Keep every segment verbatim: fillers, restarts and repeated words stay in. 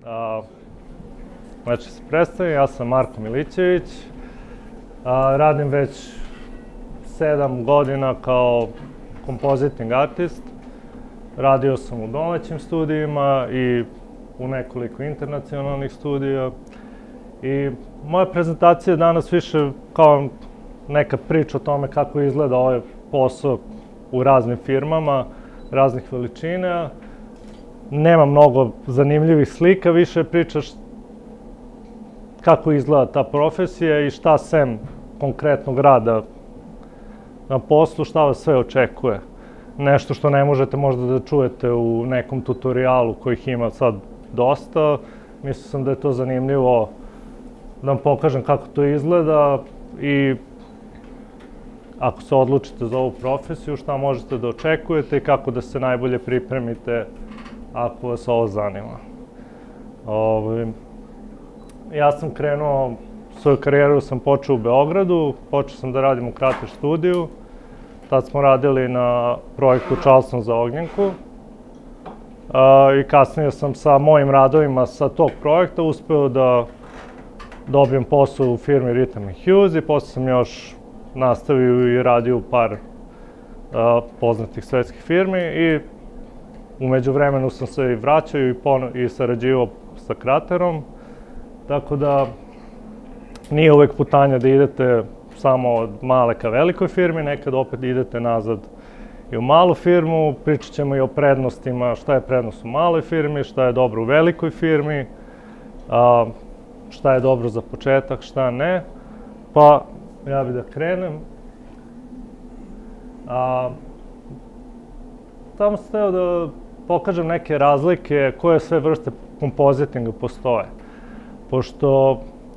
Znači, se predstavim, ja sam Marko Milićević, radim već sedam godina kao compositing artist. Radio sam u domaćim studijima i u nekoliko internacionalnih studija. I moja prezentacija je danas više kao neka priča o tome kako izgleda ovaj posao u raznim firmama, raznih veličina. Nema mnogo zanimljivih slika, više pričaš kako izgleda ta profesija i šta sem konkretnog rada na poslu, šta vas sve očekuje. Nešto što ne možete možda da čujete u nekom tutorijalu kojih ima sad dosta. Mislio sam da je to zanimljivo da vam pokažem kako to izgleda i ako se odlučite za ovu profesiju, šta možete da očekujete i kako da se najbolje pripremite ako vas ovo zanima. Ja sam krenuo, svoju karijeru sam počeo u Beogradu, počeo sam da radim u Krater studiju. Tad smo radili na projektu Charleston za ognjenku. I kasnije sam sa mojim radovima sa tog projekta uspeo da dobijem posao u firmi Rhythm and Hues i posle sam još nastavio i radio u par poznatih svetskih firmi i umeđu vremenu sam se i vraćao i sarađivao sa Kraterom, tako da nije uvek putanja da idete samo od male ka velikoj firmi, nekad opet idete nazad i u malu firmu. Pričat ćemo i o prednostima, šta je prednost u maloj firmi, šta je dobro u velikoj firmi, šta je dobro za početak, šta ne. Pa ja bih da krenem. Tamo sam hteo da pokažem neke razlike koje sve vrste kompozitinga postoje. Pošto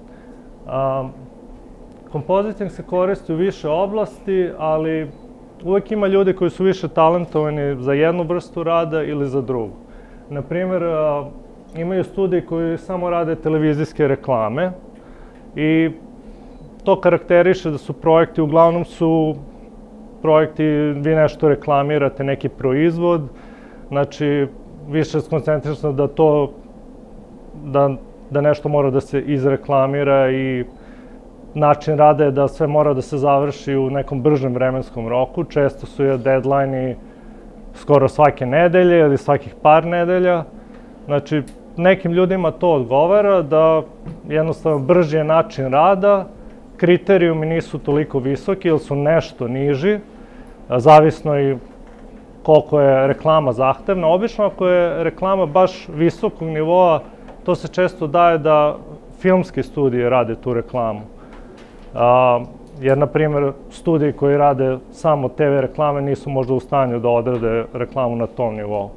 kompoziting se koristi u više oblasti, ali uvek ima ljudi koji su više talentovani za jednu vrstu rada ili za drugu. Naprimer, imaju studiji koji samo rade televizijske reklame i to karakteriše da su projekti, uglavnom su projekti, vi nešto reklamirate, neki proizvod, znači više skoncentrisano da to, da nešto mora da se izreklamira i način rada je da sve mora da se završi u nekom bržem vremenskom roku. Često su je deadline-i skoro svake nedelje ili svakih par nedelja. Znači, nekim ljudima to odgovara da jednostavno brži je način rada, kriterijumi nisu toliko visoki ili su nešto niži, zavisno i koliko je reklama zahtevna. Obično ako je reklama baš visokog nivoa, to se često daje da filmske studije rade tu reklamu. Jer, na primjer, studiji koji rade samo te ve reklame nisu možda u stanju da odrade reklamu na tom nivou.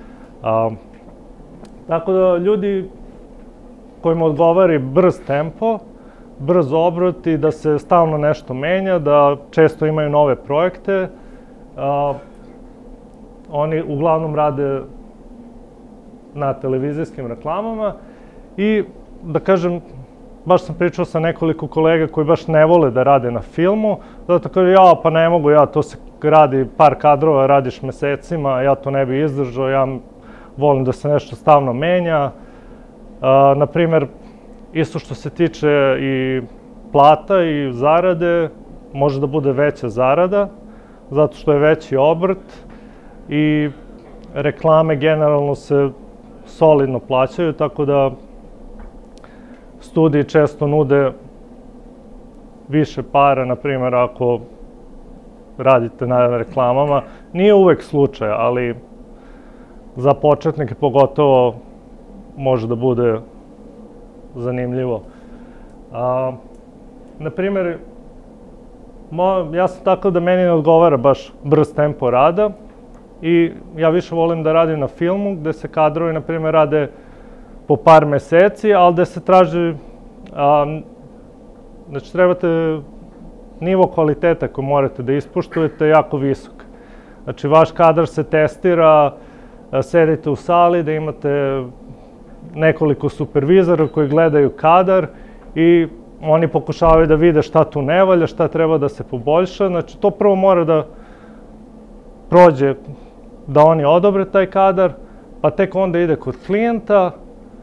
Tako da ljudi kojima odgovara brz tempo, brz obrot i da se stalno nešto menja, da često imaju nove projekte, oni uglavnom rade na televizijskim reklamama i, da kažem, baš sam pričao sa nekoliko kolega koji baš ne vole da rade na filmu, zato kaže, ja, pa ne mogu, ja, to se radi par kadrova, radiš mesecima, ja to ne bi izdržao, ja volim da se nešto stalno menja. Naprimer, isto što se tiče i plata i zarade, može da bude veća zarada, zato što je veći obrt i reklame generalno se solidno plaćaju, tako da studiji često nude više para, na primjer, ako radite na reklamama. Nije uvek slučaj, ali za početnike pogotovo može da bude zanimljivo. Na primjer, ja sam tako da meni ne odgovara baš brz tempo rada i ja više volim da radim na filmu gde se kadrovi, na primjer, rade po par meseci, ali gde se traži, znači trebate nivo kvaliteta koji morate da ispoštujete jako visok. Znači vaš kadar se testira, sedite u sali da imate nekoliko supervizora koji gledaju kadar i oni pokušavaju da vide šta tu ne valja, šta treba da se poboljša. Znači to prvo mora da prođe, da oni odobre taj kadar, pa tek onda ide kod klijenta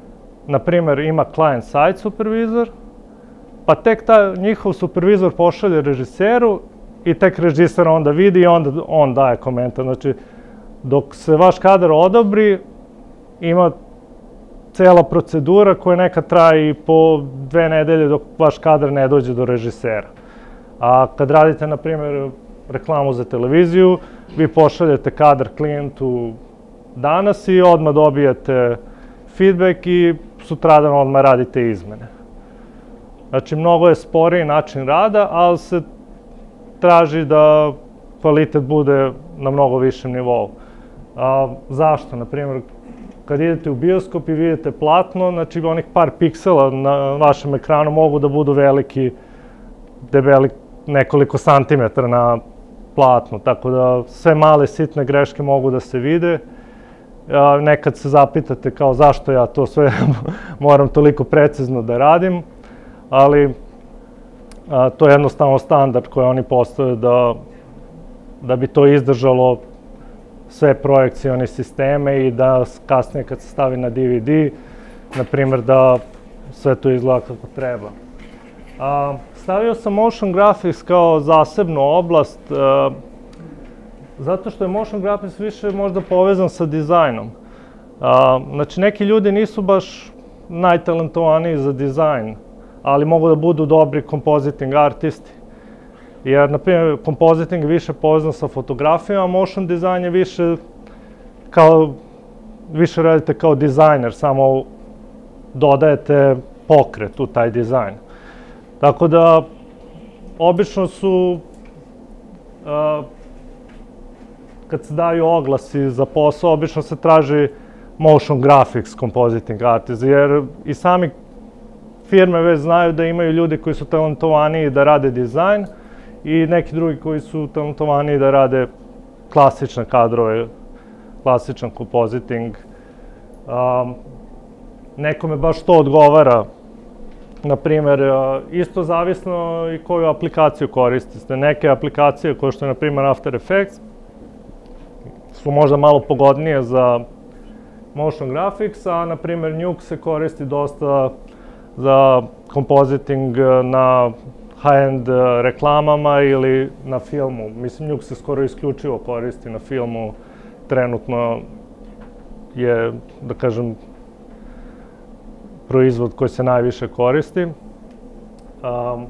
na primjer, ima client-side supervizor, pa tek ta njihov supervizor pošalje režiseru i tek režiser onda vidi i onda on daje komentar. Znači, dok se vaš kadar odobri, ima cela procedura koja nekad traje i po dve nedelje dok vaš kadar ne dođe do režisera. A kad radite, na primjer, reklamu za televiziju, vi pošaljete kadar klijentu danas i odmah dobijete feedback i sutradan odmah radite izmene. Znači, mnogo je sporiji način rada, ali se traži da kvalitet bude na mnogo višem nivou. A, zašto? Na primjer, kad idete u bioskop i vidite platno, znači onih par piksela na vašem ekranu mogu da budu veliki, debeli nekoliko santimetara na platnu, tako da sve male sitne greške mogu da se vide. A, nekad se zapitate kao zašto ja to sve moram toliko precizno da radim, ali a, to je jednostavno standard koji oni postave da, da bi to izdržalo sve projekcione sisteme i da kasnije kad se stavi na D V D, na primjer, da sve to izgleda kako treba. A, stavio sam motion graphics kao zasebnu oblast, a, zato što je motion graphics više možda povezan sa dizajnom. A, znači, neki ljudi nisu baš najtalentovaniji za dizajn, ali mogu da budu dobri compositing artisti. Jer, na primjer, compositing je više povezan sa fotografijama, a motion design je više kao, više radite kao dizajner, samo dodajete pokret u taj dizajn. Tako da, obično su, a, kad se daju oglasi za posao, obično se traži motion graphics compositing artist, jer i sami firme već znaju da imaju ljudi koji su talentovaniji da rade dizajn i neki drugi koji su talentovaniji da rade klasične kadrove, klasičan compositing. Um, nekome baš to odgovara. Na primjer, isto zavisno i koju aplikaciju koristite. Neke aplikacije, kao što je, na primjer, After Effects, su možda malo pogodnije za motion graphics, a, na primjer, Nuke se koristi dosta za compositing na high-end reklamama ili na filmu. Mislim, Nuke se skoro isključivo koristi na filmu. Trenutno je, da kažem, proizvod koji se najviše koristi. Um,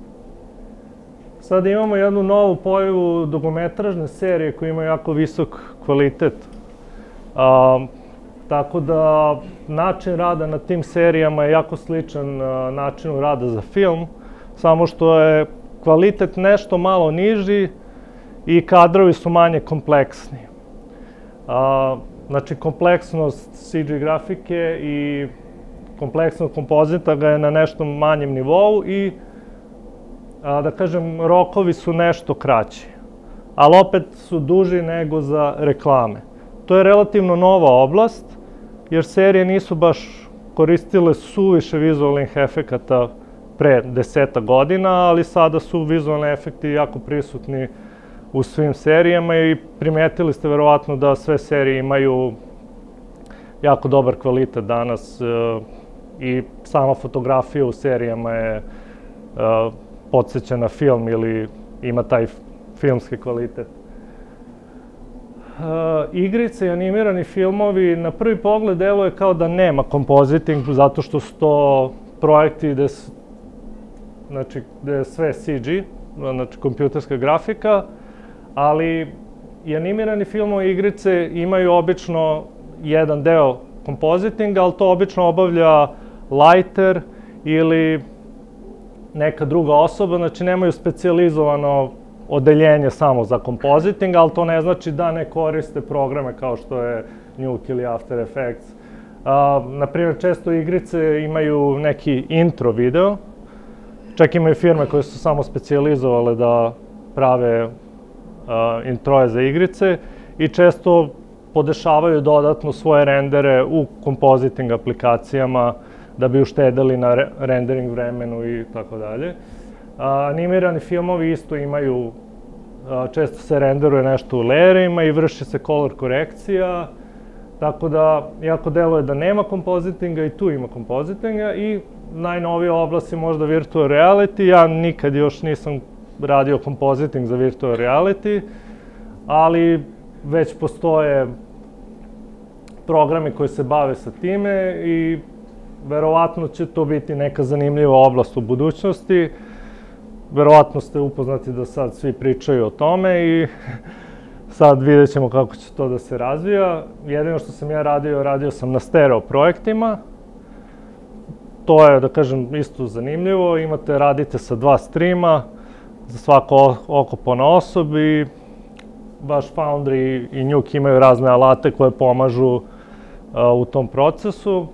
Sada imamo jednu novu pojavu dugometražne serije koje imaju jako visok kvalitet. Um, tako da način rada na tim serijama je jako sličan uh, načinu rada za film, samo što je kvalitet nešto malo niži i kadrovi su manje kompleksni. Uh, znači, kompleksnost C G grafike i kompleksnost kompozita ga je na nešto manjem nivou i, a, da kažem, rokovi su nešto kraći, ali opet su duži nego za reklame. To je relativno nova oblast, jer serije nisu baš koristile suviše vizualnih efekata pre deseta godina, ali sada su vizualni efekti jako prisutni u svim serijama i primetili ste verovatno da sve serije imaju jako dobar kvalitet danas i sama fotografija u serijama je podsjeća na film ili ima taj filmski kvalitet. Igrice i animirani filmovi na prvi pogled deluje kao da nema compositing, zato što su to projekti gde, znači, gde je sve C G, znači kompjuterska grafika, ali i animirani filmovi i igrice imaju obično jedan deo compositinga, ali to obično obavlja lighter ili neka druga osoba, znači nemaju specijalizovano odeljenje samo za compositing, ali to ne znači da ne koriste programe kao što je Nuke ili After Effects. Naprimjer, često igrice imaju neki intro video, čak imaju firme koje su samo specijalizovale da prave introje za igrice i često podešavaju dodatno svoje rendere u compositing aplikacijama da bi uštedeli na rendering vremenu i tako dalje. Animirani filmovi isto imaju, često se renderuje nešto u layerima i vrši se color korekcija Tako da, iako deluje da nema kompozitinga, i tu ima kompozitinga, i najnovija oblast je možda virtual reality. Ja nikad još nisam radio kompoziting za virtual reality, ali već postoje programi koji se bave sa time i verovatno će to biti neka zanimljiva oblast u budućnosti. Verovatno ste upoznati da sad svi pričaju o tome i sad vidjet ćemo kako će to da se razvija. Jedino što sam ja radio, radio sam na stereo projektima. To je, da kažem, isto zanimljivo. Imate, radite sa dva streama, za svako oko ponaosob i baš Foundry i Nuke imaju razne alate koje pomažu u tom procesu.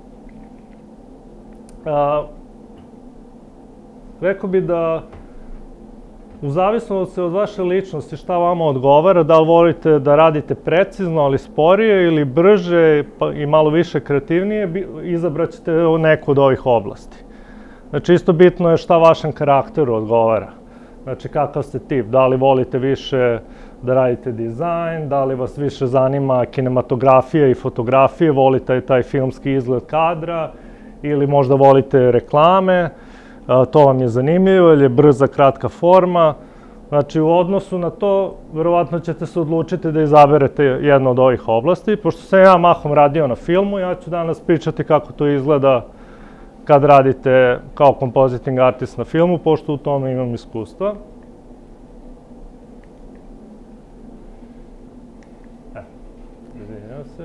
Rekao bih da u zavisnosti od vaše ličnosti šta vama odgovara, da li volite da radite precizno, ali sporije ili brže i malo više kreativnije, izabrat ćete neku od ovih oblasti. Znači, isto bitno je šta vašem karakteru odgovara. Znači, kakav ste tip, da li volite više da radite dizajn, da li vas više zanima kinematografija i fotografije, volite taj filmski izgled kadra, ili možda volite reklame, to vam je zanimljivo, ili je brza, kratka forma. Znači, u odnosu na to, verovatno ćete se odlučiti da izaberete jednu od ovih oblasti. Pošto sam ja mahom radio na filmu, ja ću danas pričati kako to izgleda kad radite kao compositing artist na filmu, pošto u tome imam iskustva. E, izvinjam se.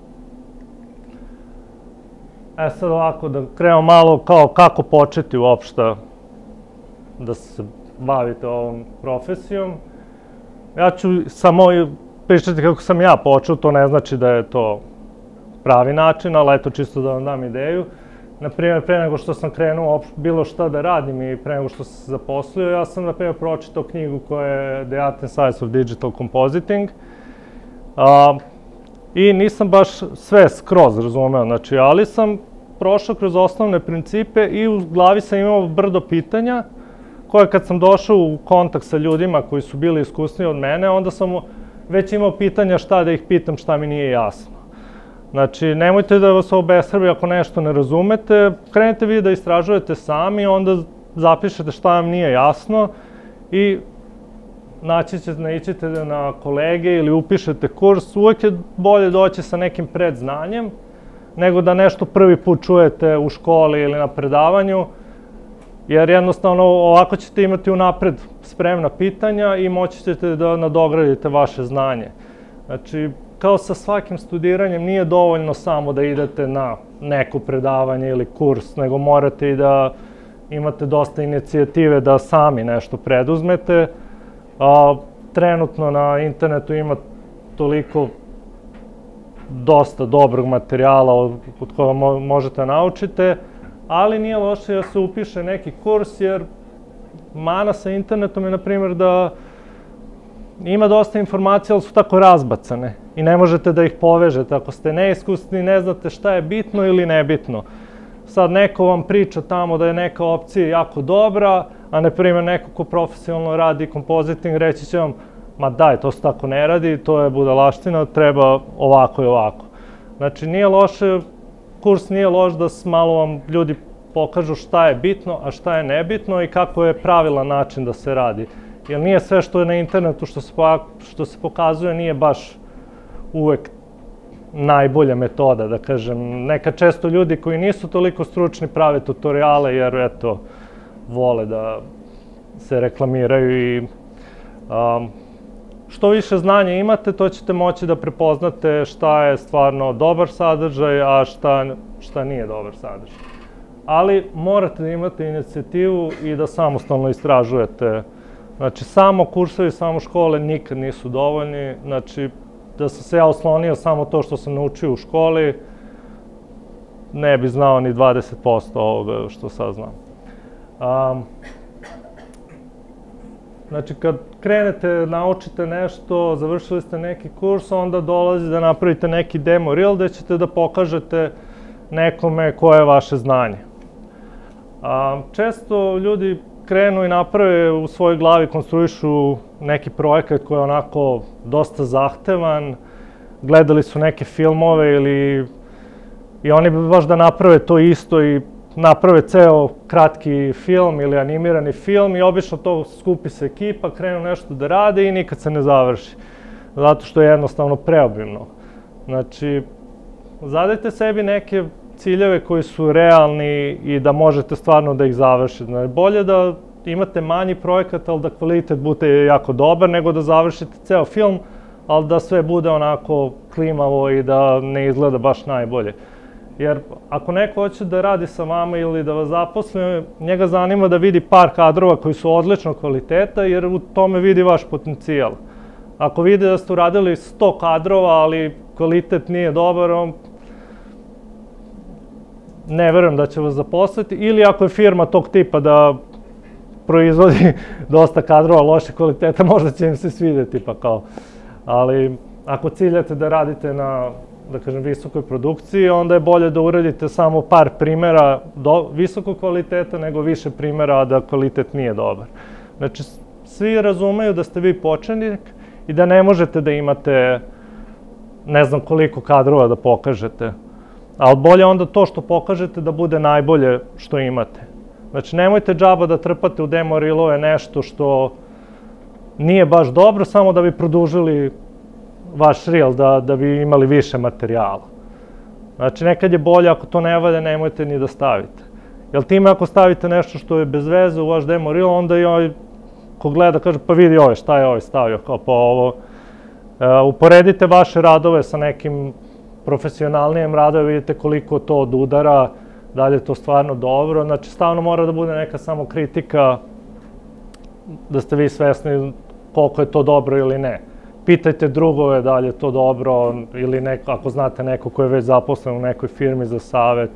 E sad ovako, da krenemo malo kao kako početi uopšte da se bavite ovom profesijom. Ja ću samo pričati kako sam ja počeo, to ne znači da je to pravi način, ali eto čisto da vam dam ideju. Naprimjer, pre nego što sam krenuo bilo šta da radim i pre nego što sam se zaposlio, ja sam, naprimjer, pročitao knjigu koja je The Art and Science of Digital Compositing. I nisam baš sve skroz razumeo, znači, ali sam prošao kroz osnovne principe i u glavi sam imao brdo pitanja koje kad sam došao u kontakt sa ljudima koji su bili iskusniji od mene, onda sam već imao pitanja šta da ih pitam, šta mi nije jasno. Znači, nemojte da vas obeshrabi ako nešto ne razumete, krenete vi da istražujete sami, onda zapišete šta vam nije jasno i naićete na kolege ili upišete kurs. Uvek je bolje doći sa nekim predznanjem nego da nešto prvi put čujete u školi ili na predavanju, jer jednostavno ovako ćete imati unapred spremna pitanja i moći ćete da nadogradite vaše znanje. Znači, kao sa svakim studiranjem nije dovoljno samo da idete na neko predavanje ili kurs, nego morate i da imate dosta inicijative da sami nešto preduzmete. Trenutno na internetu ima toliko dosta dobrog materijala od koga možete naučite, ali nije loše da se upiše neki kurs, jer mana sa internetom je, na primjer, da ima dosta informacija, ali su tako razbacane i ne možete da ih povežete. Ako ste neiskusni, ne znate šta je bitno ili nebitno. Sad neko vam priča tamo da je neka opcija jako dobra, a na primjer neko ko profesionalno radi kompoziting reći će vam, ma daj, to se tako ne radi, to je budalaština, treba ovako i ovako. Znači, nije loše, kurs nije loš da malo vam ljudi pokažu šta je bitno, a šta je nebitno i kako je pravilan način da se radi. Jer nije sve što je na internetu, što se pokazuje, nije baš uvek najbolja metoda, da kažem. Nekad često ljudi koji nisu toliko stručni prave tutoriale, jer, eto, vole da se reklamiraju i što više znanja imate, to ćete moći da prepoznate šta je stvarno dobar sadržaj, a šta nije dobar sadržaj. Ali morate da imate inicijativu i da samostalno istražujete. Znači, samo kursovi, samo škole nikad nisu dovoljni. Znači, da sam se ja oslonio samo to što sam naučio u školi, ne bi znao ni dvadeset posto ovoga što sad znam. Znači, kad krenete, naučite nešto, završili ste neki kurs, onda dolazi da napravite neki demo reel gde ćete da pokažete nekome koje je vaše znanje. Često ljudi krenu i naprave u svojoj glavi, konstruišu neki projekat koji je onako dosta zahtevan, gledali su neke filmove ili i oni bi baš da naprave to isto i naprave ceo kratki film ili animirani film i obično to skupi se ekipa, krenu nešto da rade i nikad se ne završi. Zato što je jednostavno preobimno. Znači, zadajte sebi neke ciljeve koji su realni i da možete stvarno da ih završite. Znači, bolje da imate manji projekat, ali da kvalitet bude jako dobar, nego da završite ceo film, ali da sve bude onako klimavo i da ne izgleda baš najbolje. Jer ako neko hoće da radi sa vama ili da vas zaposli, njega zanima da vidi par kadrova koji su odličnog kvaliteta, jer u tome vidi vaš potencijal. Ako vidi da ste uradili sto kadrova, ali kvalitet nije dobar, on ne verujem da će vas zaposliti. Ili ako je firma tog tipa da proizvodi dosta kadrova loše kvaliteta, možda će im se svidjeti, pa kao. Ali ako ciljate da radite na, da kažem, visokoj produkciji, onda je bolje da uradite samo par primjera visokog kvaliteta nego više primjera, a da kvalitet nije dobar. Znači, svi razumeju da ste vi početnik i da ne možete da imate ne znam koliko kadrova da pokažete. Ali bolje onda to što pokažete da bude najbolje što imate. Znači, nemojte džaba da trpate u demo reelove nešto što nije baš dobro, samo da bi produžili vaš reel, da bi imali više materijala. Znači, nekad je bolje, ako to ne valja, nemojte ni da stavite. Jer time ako stavite nešto što je bez veze u vaš demo reel, onda i ovaj ko gleda kaže, pa vidi ovaj, šta je ovaj stavio, kao pa ovo. Uporedite vaše radove sa nekim profesionalnijim radove, vidite koliko to odudara, da li je to stvarno dobro. Znači, stavno mora da bude neka samo kritika, da ste vi svesni koliko je to dobro ili ne. Pitajte drugove da li je to dobro ili neko, ako znate neko ko je već zaposlen u nekoj firmi za savet.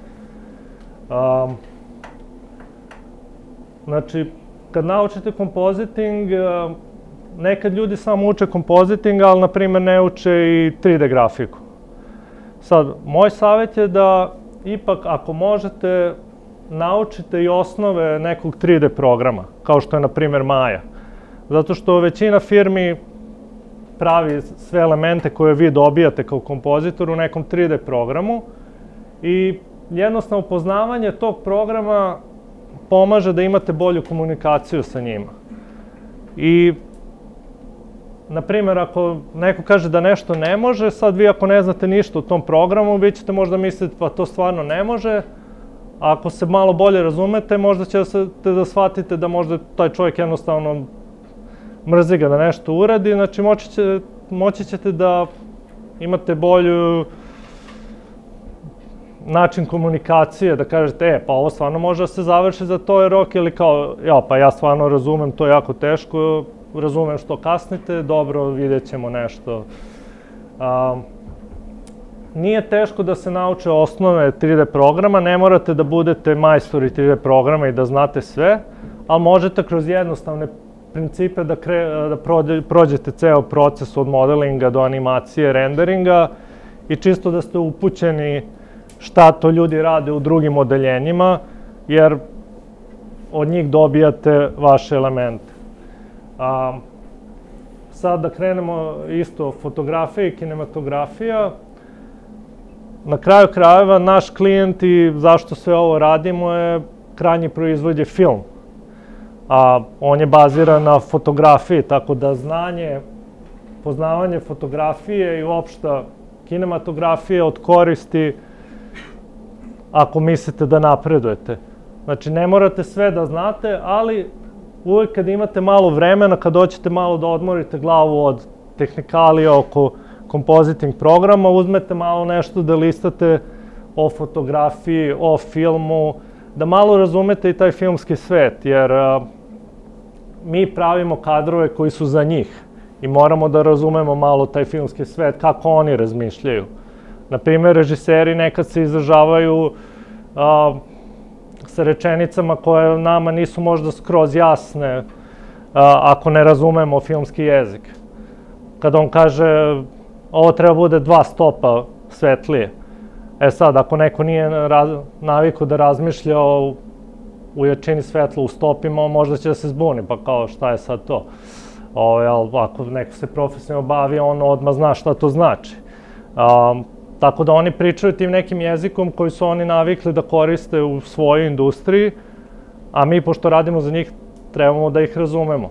Znači, kad naučite kompoziting, nekad ljudi samo uče kompoziting, ali, na primjer, ne uče i tri de grafiku. Sad, moj savjet je da ipak, ako možete, naučite i osnove nekog tri de programa, kao što je, na primjer, Maya. Zato što većina firmi pravi sve elemente koje vi dobijate kao kompozitor u nekom tri de programu i jednostavno poznavanje tog programa pomaže da imate bolju komunikaciju sa njima. I, na primjer, ako neko kaže da nešto ne može, sad vi ako ne znate ništa o tom programu, vi ćete možda misliti pa to stvarno ne može. Ako se malo bolje razumete, možda ćete da shvatite da možda taj čovjek jednostavno mrzi ga da nešto uradi. Znači, moći ćete da imate bolju način komunikacije, da kažete, e, pa ovo stvarno može da se završi za to je rok, ili kao, ja, pa ja stvarno razumem, to je jako teško, razumem što kasnite, dobro, vidjet ćemo nešto. Nije teško da se nauče osnove tri de programa, ne morate da budete majstori tri de programa i da znate sve, ali možete kroz jednostavne principe da prođete ceo proces od modelinga do animacije, renderinga i čisto da ste upućeni šta to ljudi rade u drugim odeljenjima, jer od njih dobijate vaše elemente. Sad da krenemo isto fotografija i kinematografija. Na kraju krajeva naš klijent i zašto sve ovo radimo je krajnji proizvod je film. A on je baziran na fotografiji, tako da znanje, poznavanje fotografije i uopšta kinematografije od koristi ako mislite da napredujete. Znači, ne morate sve da znate, ali uvek kad imate malo vremena, kad hoćete malo da odmorite glavu od tehnikalija oko compositing programa, uzmete malo nešto da listate o fotografiji, o filmu, da malo razumete i taj filmski svet, jer mi pravimo kadrove koji su za njih i moramo da razumemo malo taj filmski svet, kako oni razmišljaju. Naprimjer, režiseri nekad se izražavaju sa rečenicama koje nama nisu možda skroz jasne ako ne razumemo filmski jezik. Kada on kaže ovo treba bude dva stopa svetlije. E sad, ako neko nije navikao da razmišlja u jačini svetla u stopima, možda će da se zbuni, pa kao šta je sad to. Ako neko se profesionalno bavi, on odmah zna šta to znači. Tako da oni pričaju tim nekim jezikom koji su oni navikli da koriste u svojoj industriji, a mi, pošto radimo za njih, trebamo da ih razumemo.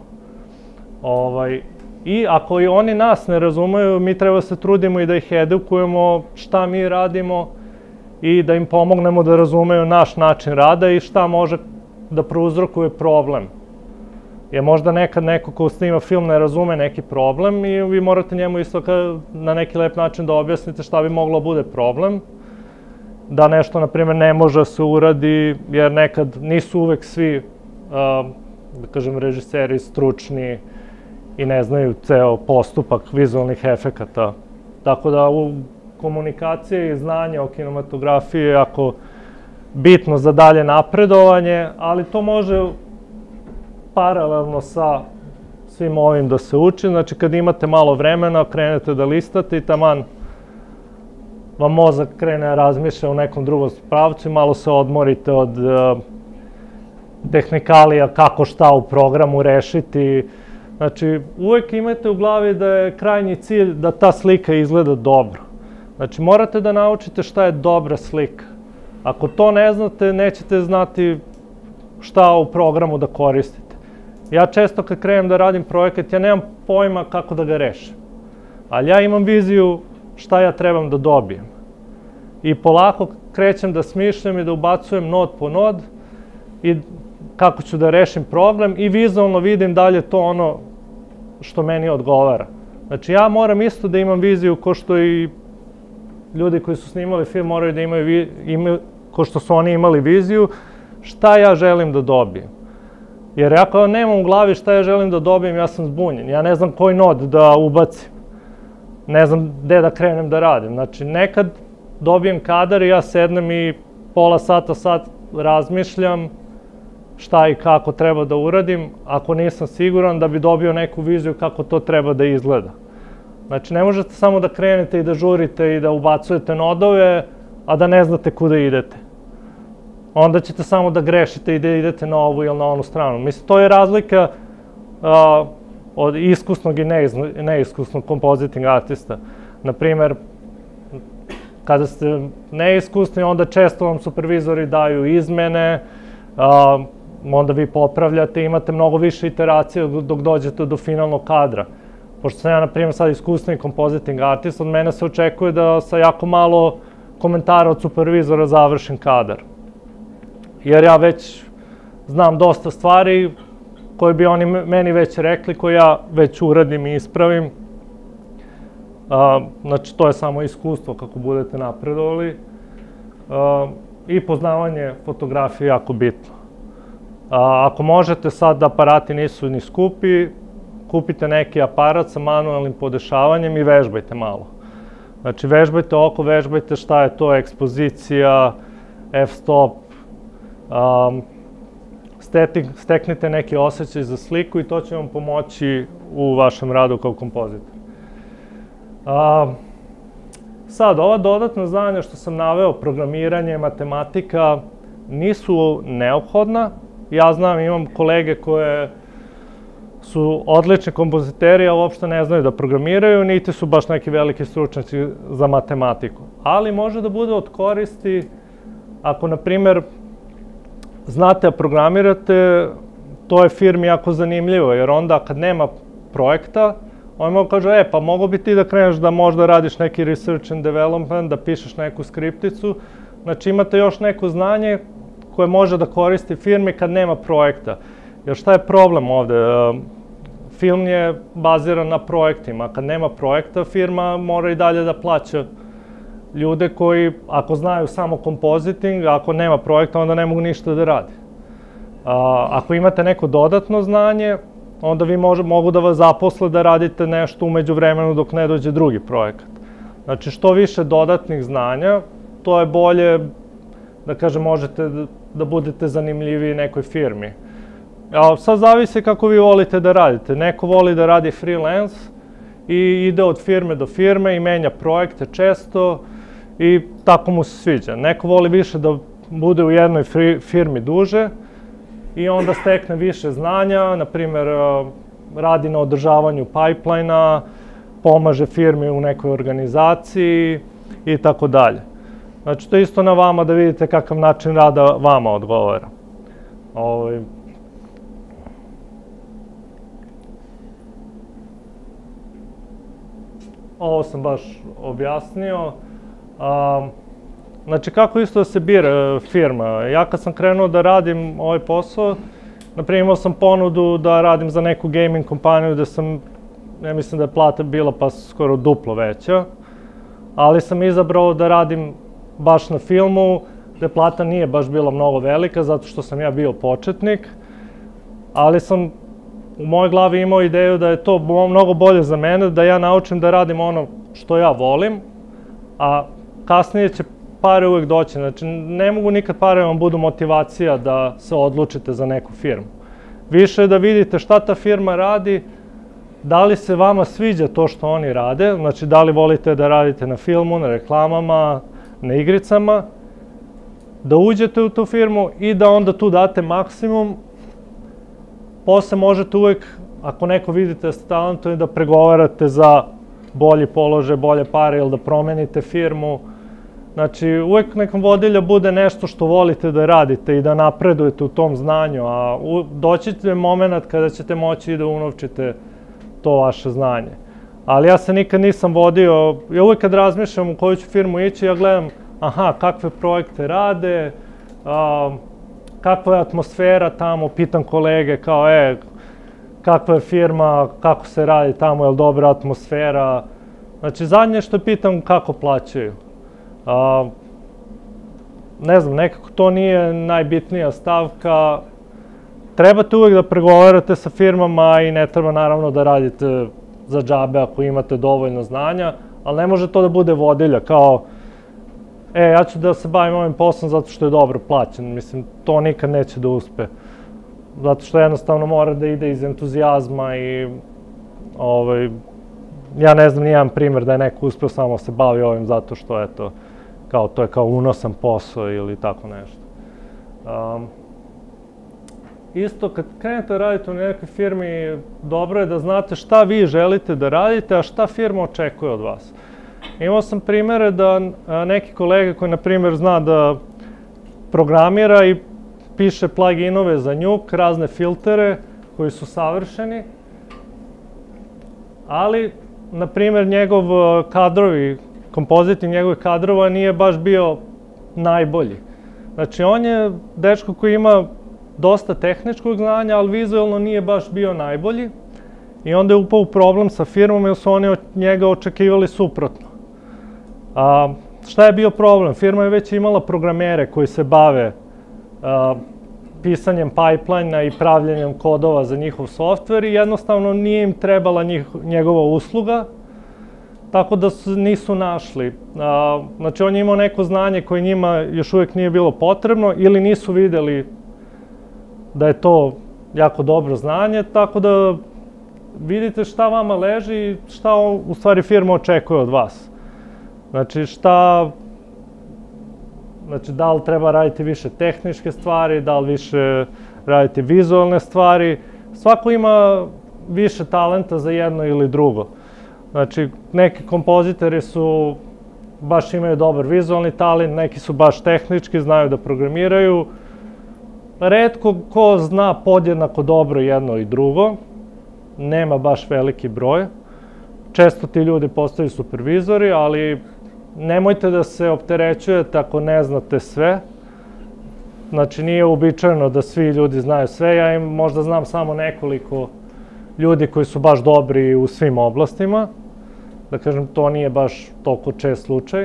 I ako i oni nas ne razumeju, mi treba se trudimo i da ih edukujemo šta mi radimo i da im pomognemo da razumeju naš način rada i šta može da prouzrokuje problem. Jer možda nekad neko ko snima film ne razume neki problem i vi morate njemu isto na neki lep način da objasnite šta bi moglo bude problem. Da nešto, na primjer, ne može se uradi, jer nekad nisu uvek svi, da kažem, režiseri stručni i ne znaju ceo postupak vizualnih efekata. Tako da u komunikaciji i znanje o kinematografiji je jako bitno za dalje napredovanje, ali to može paralelno sa svim ovim da se uči. Znači, kad imate malo vremena, krenete da listate i taman vam mozak krene da razmišlja u nekom drugom pravcu i malo se odmorite od tehnikalija kako šta u programu rešiti. Znači, uvek imajte u glavi da je krajnji cilj da ta slika izgleda dobro. Znači, morate da naučite šta je dobra slika. Ako to ne znate, nećete znati šta u programu da koristite. Ja često kad krenem da radim projekat, ja nemam pojma kako da ga rešim. Ali ja imam viziju šta ja trebam da dobijem. I polako krećem da smišljam i da ubacujem nod po nod i kako ću da rešim problem i vizualno vidim da li je to ono što meni odgovara. Znači, ja moram isto da imam viziju ko što i ljudi koji su snimali film moraju da imaju, ko što su oni imali viziju, šta ja želim da dobijem. Jer ako nemam u glavi šta ja želim da dobijem, ja sam zbunjen. Ja ne znam koji nod da ubacim. Ne znam gde da krenem da radim. Znači, nekad dobijem kadar i ja sednem i pola sata, sat razmišljam šta i kako treba da uradim, ako nisam siguran da bi dobio neku viziju kako to treba da izgleda. Znači, ne možete samo da krenete i da žurite i da ubacujete nodove, a da ne znate kuda idete. Onda ćete samo da grešite i da idete na ovu ili na onu stranu. Mislim, to je razlika od iskusnog i neiskusnog compositing artista. Naprimer, kada ste neiskusni, onda često vam supervizori daju izmene, onda vi popravljate, imate mnogo više iteracija dok dođete do finalnog kadra. Pošto sam ja, na primjer, sad iskusni compositing artist, od mene se očekuje da sa jako malo komentara od supervizora završim kadar. Jer ja već znam dosta stvari koje bi oni meni već rekli, koje ja već uradim i ispravim. Znači, to je samo iskustvo kako budete napredovali. I poznavanje fotografije je jako bitno. Ako možete, sad aparati nisu ni skupi, kupite neki aparat sa manualnim podešavanjem i vežbajte malo. Znači, vežbajte oko, vežbajte šta je to ekspozicija, f-stop, steknite neki osjećaj za sliku i to će vam pomoći u vašem radu kao kompozitor. Sad, ova dodatna znanja što sam naveo, programiranje, matematika, nisu neophodna. Ja znam, imam kolege koje su odlični kompoziteri, a uopšte ne znaju da programiraju, niti su baš neki veliki stručnjaci za matematiku. Ali može da bude od koristi ako, na primer, znate da programirate, to je firmi jako zanimljivo, jer onda kad nema projekta, oni mogu kažu, e, pa mogo bi ti da kreneš da možda radiš neki research and development, da pišeš neku skripticu. Znači, imate još neko znanje koje može da koristi firmi kad nema projekta. Jer šta je problem ovde? Film je baziran na projektima. Kad nema projekta, firma mora i dalje da plaća ljude koji, ako znaju samo compositing, ako nema projekta, onda ne mogu ništa da radi. Ako imate neko dodatno znanje, onda vi mogu da vas zaposle da radite nešto umeđu vremenu dok ne dođe drugi projekat. Znači, što više dodatnih znanja, to je bolje, da kažem, možete da budete zanimljiviji nekoj firmi. Sad zavisi kako vi volite da radite. Neko voli da radi freelance i ide od firme do firme i menja projekte često i tako mu se sviđa. Neko voli više da bude u jednoj firmi duže i onda stekne više znanja, na primjer radi na održavanju pipeline-a, pomaže firmi u nekoj organizaciji i tako dalje. Znači, to je isto na vama da vidite kakav način rada vama odgovara. Ovo sam baš objasnio. Znači, kako isto da se bira firma? Ja kad sam krenuo da radim ovaj posao, naprimjer imao sam ponudu da radim za neku gaming kompaniju gde sam, ja mislim da je plata bila pa skoro duplo veća, ali sam izabrao da radim baš na filmu, gde plata nije baš bila mnogo velika, zato što sam ja bio početnik, ali sam u mojoj glavi imao ideju da je to mnogo bolje za mene, da ja naučim da radim ono što ja volim, a kasnije će pare uvek doći. Znači, ne mogu nikad pare vam budu motivacija da se odlučite za neku firmu. Više je da vidite šta ta firma radi, da li se vama sviđa to što oni rade, znači da li volite da radite na filmu, na reklamama, na igricama, da uđete u tu firmu i da onda tu date maksimum. Posle možete uvek, ako neko vidite da ste talentovani, da pregovarate za bolji položaj, bolje pare ili da promenite firmu. Znači, uvek nekom vodilja bude nešto što volite da radite i da napredujete u tom znanju, a doći će moment kada ćete moći i da unovčite to vaše znanje. Ali ja se nikad nisam vodio, ja uvek kad razmišljam u koju ću firmu ići, ja gledam, aha, kakve projekte rade, kakva je atmosfera tamo, pitam kolege kao, e, kakva je firma, kako se radi tamo, je li dobra atmosfera. Znači, zadnje što pitam kako plaćaju. Ne znam, nekako to nije najbitnija stavka. Trebate uvek da pregovarate sa firmama i ne treba naravno da radite za džabe ako imate dovoljno znanja, ali ne može to da bude vodilja, kao e, ja ću da se bavim ovim poslom zato što je dobro plaćen. Mislim, to nikad neće da uspe. Zato što jednostavno mora da ide iz entuzijazma i ja ne znam nijedan primer da je neko uspeo samo se bavi ovim zato što, eto, kao to je kao unosan posao ili tako nešto. Isto, kad krenete da radite u nekoj firmi, dobro je da znate šta vi želite da radite, a šta firma očekuje od vas. Imao sam primere da neki kolega koji, na primjer, zna da programira i piše pluginove za Nuke, razne filtere koji su savršeni, ali, na primjer, njegov kadrovi, kompoziting njegovih kadrova nije baš bio najbolji. Znači, on je dečko koji ima dosta tehničkog znanja, ali vizualno nije baš bio najbolji i onda je upao u problem sa firmom jer su oni od njega očekivali suprotno. Šta je bio problem? Firma je već imala programere koji se bave pisanjem pipeline-a i pravljenjem kodova za njihov softver i jednostavno nije im trebala njegova usluga, tako da nisu našli. Znači, on je imao neko znanje koje njima još uvek nije bilo potrebno ili nisu videli da je to jako dobro znanje, tako da vidite šta vama leži i šta u stvari firma očekuje od vas. Znači, šta, znači, da li treba raditi više tehničke stvari, da li više raditi vizualne stvari. Svako ima više talenta za jedno ili drugo. Znači, neki kompozitori su, baš imaju dobar vizualni talent, neki su baš tehnički, znaju da programiraju. Retko ko zna podjednako dobro jedno i drugo, nema baš veliki broj. Često ti ljudi postaju supervizori, ali nemojte da se opterećujete ako ne znate sve. Znači, nije uobičajeno da svi ljudi znaju sve, ja im možda znam samo nekoliko ljudi koji su baš dobri u svim oblastima. Da kažem, to nije baš toliko čest slučaj.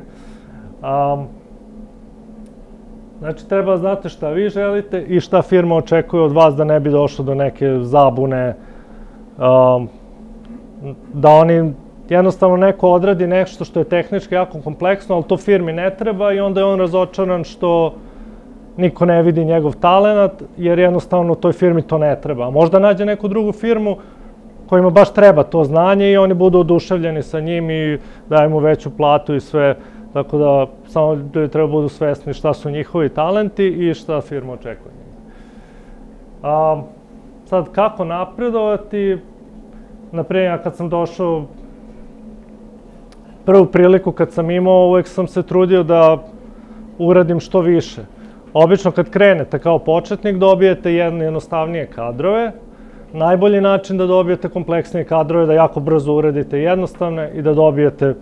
Znači, treba da znate šta vi želite i šta firma očekuje od vas da ne bi došlo do neke zabune, da oni jednostavno neko odradi nešto što je tehnički jako kompleksno, ali to firmi ne treba i onda je on razočaran što niko ne vidi njegov talent, jer jednostavno toj firmi to ne treba. Možda nađe neku drugu firmu kojima baš treba to znanje i oni budu oduševljeni sa njim i daju mu veću platu i sve. Tako da samo ljudi treba budu svesni šta su njihovi talenti i šta firma očekuje. sad, kako napredovati? Naprimjer, kad sam došao prvu priliku kad sam imao, uvek sam se trudio da uradim što više. Obično kad krenete kao početnik dobijete jedne jednostavnije kadrove. Najbolji način da dobijete kompleksnije kadrove, da jako brzo uradite jednostavne i da dobijete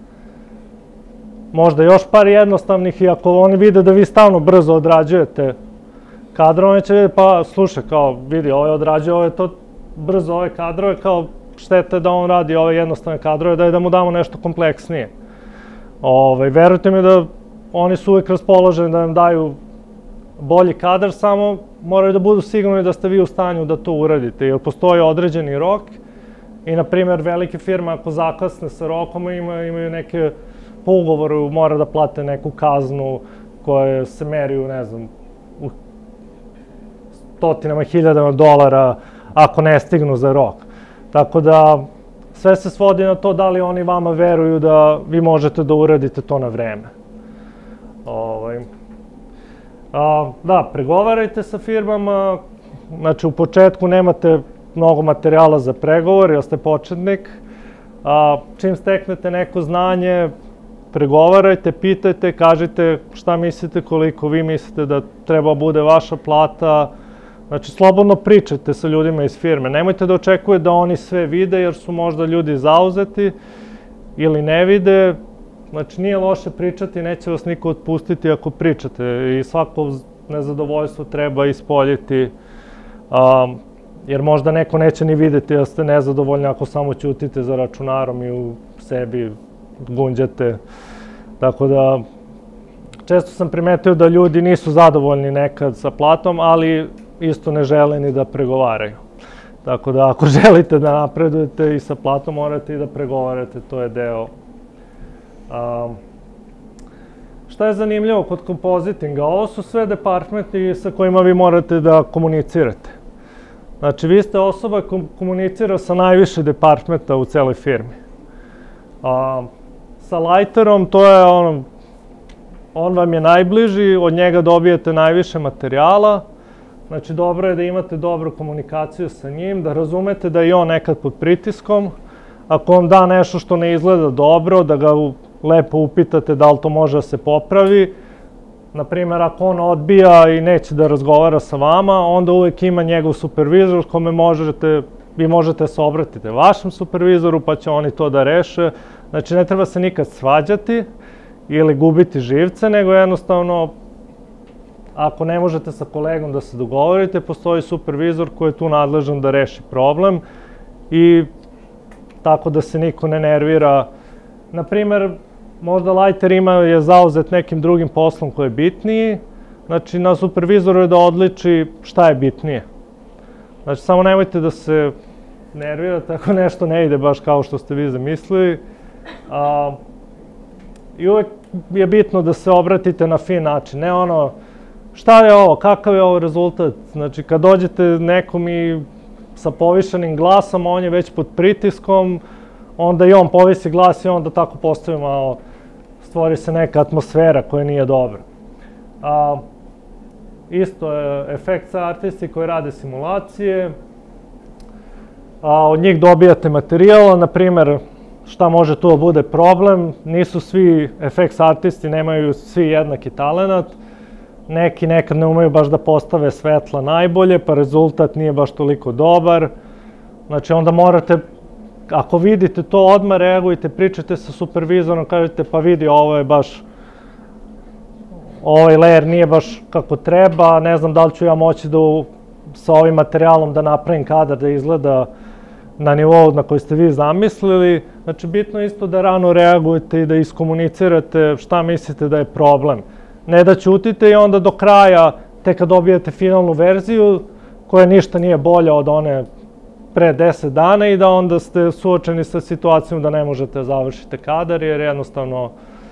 možda još par jednostavnih, i ako oni vide da vi stalno brzo odrađujete kadrove, će vidjeti, pa slušaj, kao vidi, ovo je odrađuje, ovo je to brzo, ove kadrove, kao štete da on radi ove jednostavne kadrove, da je da mu damo nešto kompleksnije. Verujte mi da oni su uvek raspoloženi da vam daju bolji kadar, samo moraju da budu sigurni da ste vi u stanju da to uradite, jer postoji određeni rok i, na primjer, velike firme ako zakasne sa rokom imaju neke po ugovoru, mora da plate neku kaznu koja se meri u, ne znam, u stotinama hiljadama dolara ako ne stignu za rok. Tako da sve se svodi na to da li oni vama veruju da vi možete da uradite to na vreme. Da, pregovarajte sa firmama, znači u početku nemate mnogo materijala za pregovor jer ste početnik. Čim steknete neko znanje, pregovarajte, pitajte, kažite šta mislite, koliko vi mislite da treba bude vaša plata. Znači, slobodno pričajte sa ljudima iz firme. Nemojte da očekujete da oni sve vide, jer su možda ljudi zauzeti ili ne vide. Znači, nije loše pričati, neće vas niko otpustiti ako pričate i svako nezadovoljstvo treba ispoljiti, jer možda neko neće ni videti da ste nezadovoljni ako samo ćutite za računarom i u sebi gunđate. Tako da, često sam primetio da ljudi nisu zadovoljni nekad sa platom, ali isto ne žele ni da pregovaraju. Tako da, ako želite da napredujete i sa platom, morate i da pregovarate, to je deo. Šta je zanimljivo kod kompozitinga? Ovo su sve departmenti sa kojima vi morate da komunicirate. Znači, vi ste osoba koja komunicira sa najviše departmenta u celoj firmi. Sa Lighterom, to je ono, on vam je najbliži, od njega dobijete najviše materijala. Znači, dobro je da imate dobru komunikaciju sa njim, da razumete da je on nekad pod pritiskom. Ako vam da nešto što ne izgleda dobro, da ga lepo upitate da li to može da se popravi. Naprimjer, ako on odbija i neće da razgovara sa vama, onda uvek ima njegov supervizor kome možete, vi možete se obratiti vašem supervizoru pa će oni to da reše. Znači, ne treba se nikad svađati ili gubiti živce, nego jednostavno, ako ne možete sa kolegom da se dogovorite, postoji supervizor koji je tu nadležan da reši problem i tako da se niko ne nervira. Naprimjer, možda Lighter je zauzet nekim drugim poslom koji je bitniji, znači na supervizoru je da odliči šta je bitnije. Znači, samo nemojte da se nervirate ako nešto ne ide baš kao što ste vi zamislili. I uvek je bitno da se obratite na fin način, ne ono šta je ovo, kakav je ovo rezultat. Znači, kad dođete nekom i sa povišenim glasom, on je već pod pritiskom, onda i on povisi glas i onda tako postavi malo, stvori se neka atmosfera koja nije dobra. Isto je efekt artisti koji rade simulacije. Od njih dobijate materijal, na primjer, šta može tu da bude problem. Nisu svi efekt artisti, nemaju svi jednaki talenat. Neki nekad ne umeju baš da postave svetla najbolje, pa rezultat nije baš toliko dobar. Znači, onda morate, ako vidite to, odmah reagujte, pričajte sa supervizorom, kažete pa vidi, ovo je baš, ovaj layer nije baš kako treba, ne znam da li ću ja moći da sa ovim materijalom da napravim kadar da izgleda na nivou na koji ste vi zamislili. Znači, bitno je isto da rano reagujete i da iskomunicirate šta mislite da je problem. Ne da ćutite i onda do kraja, tek kad dobijete finalnu verziju, koja ništa nije bolja od one pre deset dana i da onda ste suočeni sa situacijom da ne možete da završite kadar jer jednostavno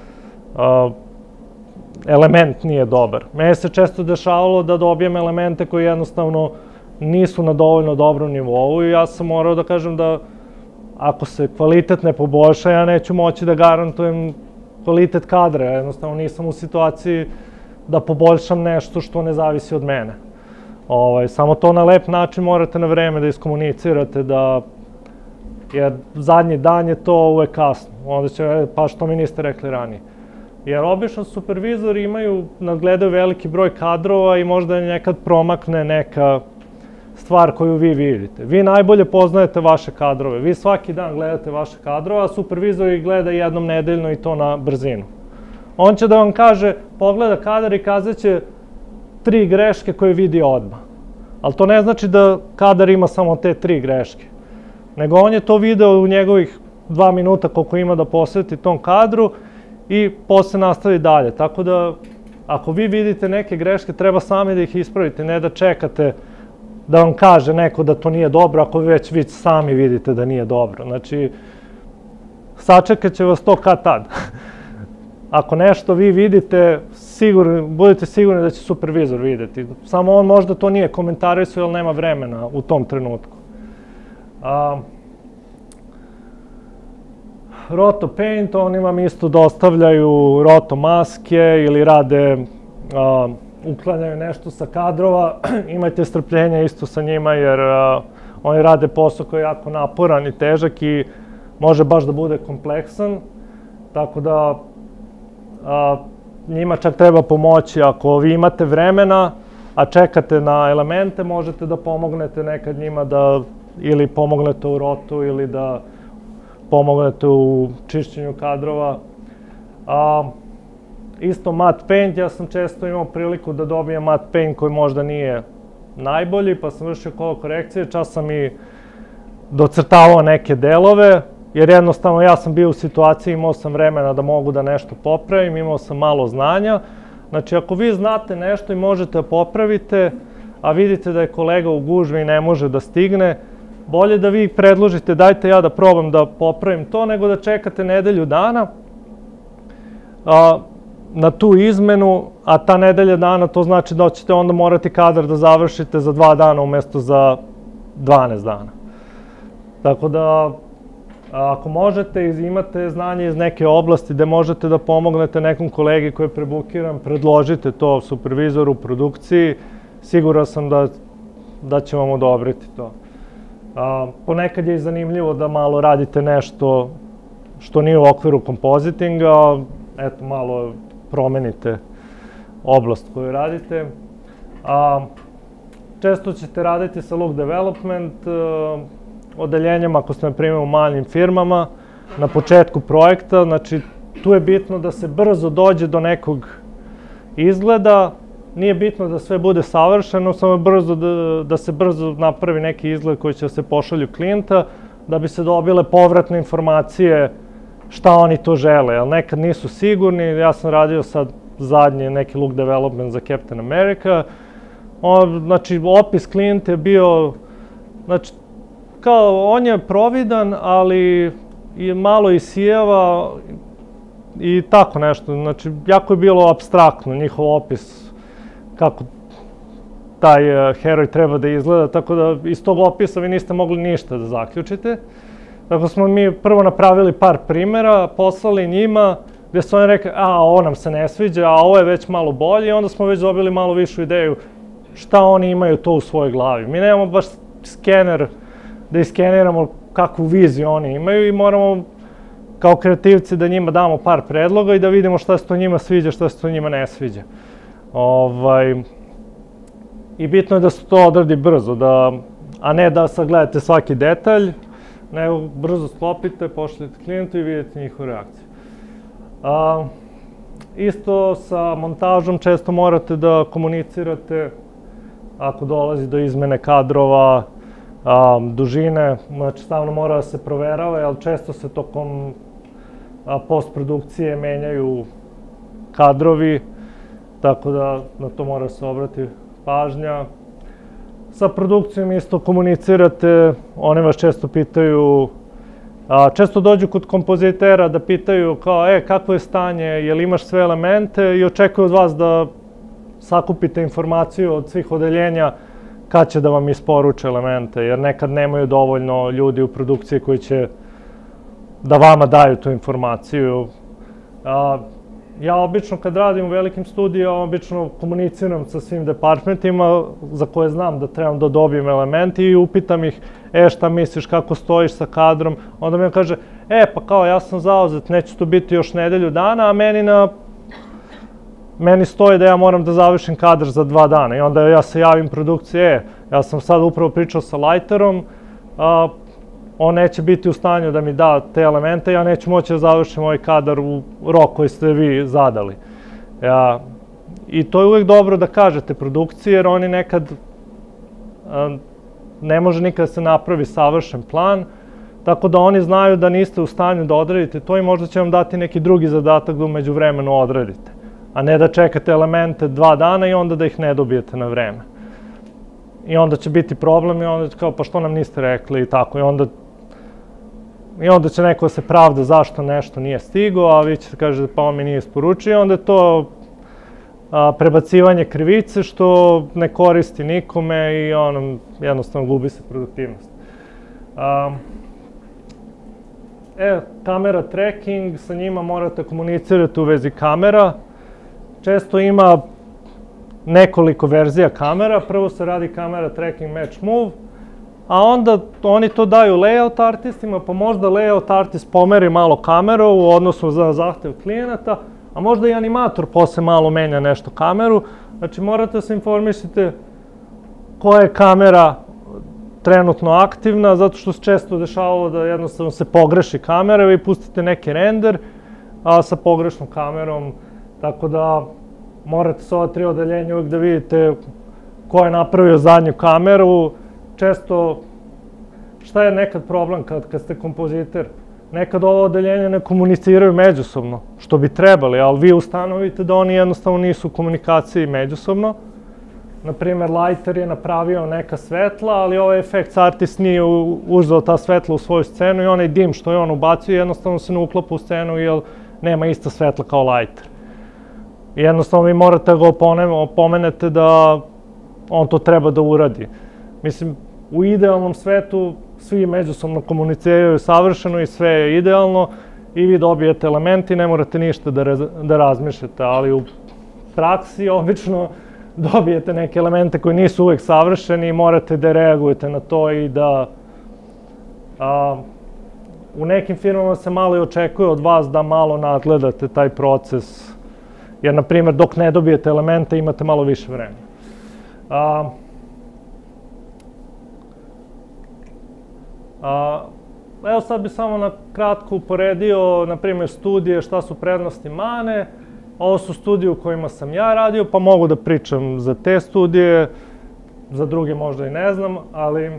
element nije dobar. Meni se često dešavalo da dobijem elemente koji jednostavno nisu na dovoljno dobrom nivou i ja sam morao da kažem da ako se kvalitet ne poboljša, ja neću moći da garantujem kvalitet kadra. Jednostavno nisam u situaciji da poboljšam nešto što ne zavisi od mene. Samo to na lep način morate na vreme da iskomunicirate, jer zadnji dan je to uvek kasno. Onda će, pa što mi niste rekli ranije. Jer obično supervizori imaju, nadgledaju veliki broj kadrova i možda nekad promakne neka stvar koju vi vidite. Vi najbolje poznajete vaše kadrove. Vi svaki dan gledate vaše kadrove, a supervizor ih gleda jednom nedeljno i to na brzinu. On će da vam kaže, pogleda kadar i kazat će tri greške koje vidi odmah. Ali to ne znači da kadar ima samo te tri greške. Nego on je to video u njegovih dva minuta koliko ima da posveti tom kadru i posle nastavi dalje. Tako da, ako vi vidite neke greške, treba sami da ih ispravite, ne da čekate da vam kaže neko da to nije dobro, ako već vi sami vidite da nije dobro. Znači, sačekat će vas to kad tad. Ako nešto vi vidite, budete sigurni da će supervizor videti. Samo on možda to nije komentarisao, jer nema vremena u tom trenutku. Roto Paint, oni vam isto dostavljaju roto maske ili rade, uklanjaju nešto sa kadrova. Imajte strpljenja isto sa njima, jer oni rade posao koji je jako naporan i težak i može baš da bude kompleksan. Tako da njima čak treba pomoći. Ako vi imate vremena, a čekate na elemente, možete da pomognete nekad njima da ili pomognete u rotu ili da pomognete u čišćenju kadrova. Isto matte paint, ja sam često imao priliku da dobijem matte paint koji možda nije najbolji, pa sam vršio kolo korekcije, čas sam i docrtavao neke delove, jer jednostavno ja sam bio u situaciji, imao sam vremena da mogu da nešto popravim, imao sam malo znanja. Znači, ako vi znate nešto i možete da popravite, a vidite da je kolega u gužvi i ne može da stigne, bolje da vi predložite, dajte ja da probam da popravim to, nego da čekate nedelju dana na tu izmenu, a ta nedelja dana to znači da ćete onda morati kadar da završite za dva dana umesto za dvanaest dana. Tako da, ako možete i imate znanje iz neke oblasti gde možete da pomognete nekom kolegi koji je prebukiran, predložite to supervizoru u produkciji, siguran sam da će vam odobriti to. Ponekad je i zanimljivo da malo radite nešto što nije u okviru kompozitinga, eto, malo promenite oblast koju radite. Često ćete raditi sa look development odeljenjem, ako ste na primjer u malim firmama, na početku projekta. Znači, tu je bitno da se brzo dođe do nekog izgleda. Nije bitno da sve bude savršeno, samo da se brzo napravi neki izgled koji će se pošalju klijenta, da bi se dobile povratne informacije šta oni to žele, jer nekad nisu sigurni. Ja sam radio sad zadnji neki look development za Captain America. Znači, opis klijenta je bio, znači, kao, on je providan, ali malo isijeva i tako nešto. Znači, jako je bilo apstraktno njihov opis, kako taj heroj treba da izgleda, tako da iz tog opisa vi niste mogli ništa da zaključite. Tako smo mi prvo napravili par primjera, poslali njima, gde su oni rekli, a, ovo nam se ne sviđa, a ovo je već malo bolje, i onda smo već dobili malo višu ideju šta oni imaju to u svojoj glavi. Mi nemamo baš skener da iskeniramo kakvu viziju oni imaju i moramo kao kreativci da njima damo par predloga i da vidimo šta se to njima sviđa, šta se to njima ne sviđa. I bitno je da se to odradi brzo, a ne da sad gledate svaki detalj, nego brzo sklopite, pošaljete klijentu i vidite njihovu reakciju. Isto sa montažom često morate da komunicirate ako dolazi do izmene kadrova, dužine, znači stavno mora da se proverava, jer često se tokom postprodukcije menjaju kadrovi, tako da na to mora se obrati pažnja. Sa produkcijom isto komunicirate, oni vas često pitaju, često dođu kod kompozitera da pitaju kao, e, kakvo je stanje, jel imaš sve elemente, i očekuju od vas da sakupite informaciju od svih odeljenja kad će da vam isporuče elemente, jer nekad nemaju dovoljno ljudi u produkciji koji će da vama daju tu informaciju. ja obično kad radim u velikim studijama, obično komuniciram sa svim departmentima za koje znam da trebam da dobijem elementi i upitam ih, e, šta misliš, kako stojiš sa kadrom, onda mi kaže, e, pa kao, ja sam zauzet, neće tu biti još nedelju dana, a meni na meni stoji da ja moram da završim kadar za dva dana i onda ja se javim produkciji, e, ja sam sad upravo pričao sa Lighterom, a, on neće biti u stanju da mi da te elemente, ja neću moći da završim ovaj kadar u rok koji ste vi zadali. Ja, i to je uvek dobro da kažete produkciji, jer oni nekad, a, ne može nikad da se napravi savršen plan, tako da oni znaju da niste u stanju da odradite to i možda će vam dati neki drugi zadatak da umeđu vremenu odradite, a ne da čekate elemente dva dana i onda da ih ne dobijete na vreme. I onda će biti problem i onda će kao, pa što nam niste rekli i tako. I onda, i onda će neko se pravda zašto nešto nije stigo, a vi ćete kažete pa on mi nije isporučio. I onda je to a, prebacivanje krivice što ne koristi nikome i ono, jednostavno gubi se produktivnost. A, e, kamera tracking, sa njima morate komunicirati u vezi kamera. Često ima nekoliko verzija kamera, prvo se radi kamera tracking match move, a onda oni to daju layout artistima, pa možda layout artist pomeri malo kameru u odnosu za zahtev klijenata, a možda i animator posle malo menja nešto kameru. Znači morate da se informišite koja je kamera trenutno aktivna, zato što se često dešavalo da jednostavno se pogreši kamera, vi pustite neki render a, sa pogrešnom kamerom, tako da morate sa ova tri odeljenja uvijek da vidite ko je napravio zadnju kameru. Često, šta je nekad problem kad, kad ste kompoziter? Nekad ovo odeljenje ne komuniciraju međusobno, što bi trebali, ali vi ustanovite da oni jednostavno nisu u komunikaciji međusobno. Naprimer, Lighter je napravio neka svetla, ali ovaj effects artist nije uzeo ta svetla u svoju scenu i onaj dim što je on ubacio jednostavno se ne uklapa u scenu jer nema ista svetla kao Lighter. Jednostavno vi morate ga opomenete da on to treba da uradi. Mislim, u idealnom svetu svi međusobno komuniciraju savršeno i sve je idealno i vi dobijete elementi, ne morate ništa da, da razmišljate, ali u praksi obično dobijete neke elemente koji nisu uvek savršeni i morate da reagujete na to i da a, u nekim firmama se malo i očekuje od vas da malo nadgledate taj proces. Jer, na primjer, dok ne dobijete elemente, imate malo više vremena. A, a, evo sad bih samo na kratko uporedio, na primjer, studije, šta su prednosti i mane. Ovo su studije u kojima sam ja radio, pa mogu da pričam za te studije, za druge možda i ne znam, ali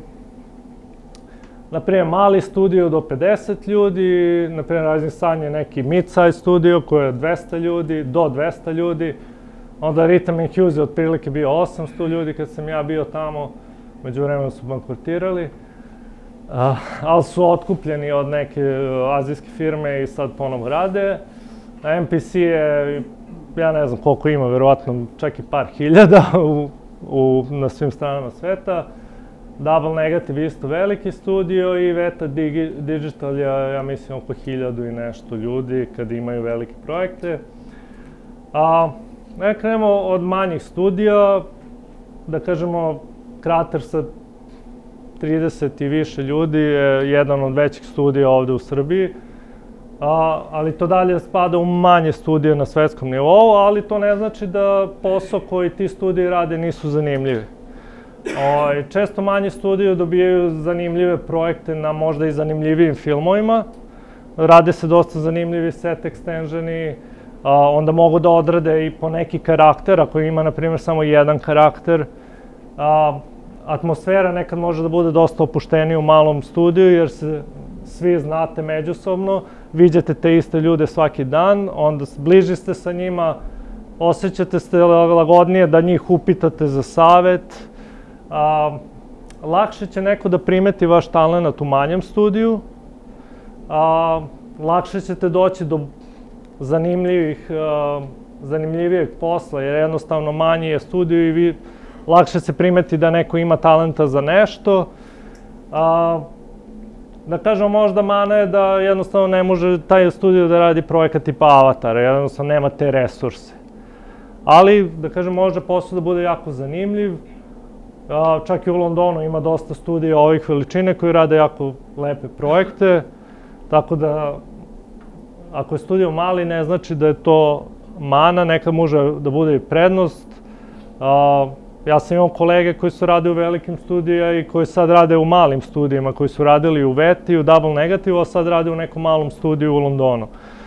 na primjer, mali studio do pedeset ljudi, na primjer, Rising Sun je neki mid-size studio koji je dvesta ljudi, do dvesta ljudi. Onda Rhythm and Hues je otprilike bio osamsto ljudi kad sam ja bio tamo, među vremenu su bankrotirali. Uh, ali su otkupljeni od neke azijske firme i sad ponovo rade. M P C je, ja ne znam koliko ima, verovatno čak i par hiljada u, u, na svim stranama sveta. Double Negative isto veliki studio i Veta Digi, Digital je, ja mislim, oko hiljadu i nešto ljudi kad imaju velike projekte. A, ne krenemo od manjih studija, da kažemo, Krater sa trideset i više ljudi je jedan od većih studija ovde u Srbiji, a, ali to dalje spada u manje studije na svetskom nivou, ali to ne znači da posao koji ti studiji rade nisu zanimljivi. O, često manje studije dobijaju zanimljive projekte na možda i zanimljivijim filmovima. Rade se dosta zanimljivi set extensioni, a, onda mogu da odrade i po neki karakter, ako ima, na primjer, samo jedan karakter. A, atmosfera nekad može da bude dosta opuštenija u malom studiju, jer se svi znate međusobno, viđate te iste ljude svaki dan, onda bliži ste sa njima, osjećate se lagodnije da njih upitate za savet. A, lakše će neko da primeti vaš talent u manjem studiju, a, lakše ćete doći do zanimljivih, a, zanimljivijeg posla, jer jednostavno manji je studio i vi, lakše se primeti da neko ima talenta za nešto. A, da kažemo možda mana je da jednostavno ne može taj studio da radi projekat tipa Avatara, jednostavno nema te resurse. Ali, da kažem, može posao da bude jako zanimljiv. Čak i u Londonu ima dosta studija ovih veličine koji rade jako lepe projekte. Tako da, ako je studio mali, ne znači da je to mana, nekad može da bude i prednost. Ja sam imao kolege koji su rade u velikim studijima i koji sad rade u malim studijima, koji su radili u Veti, u Double Negative, a sad rade u nekom malom studiju u Londonu.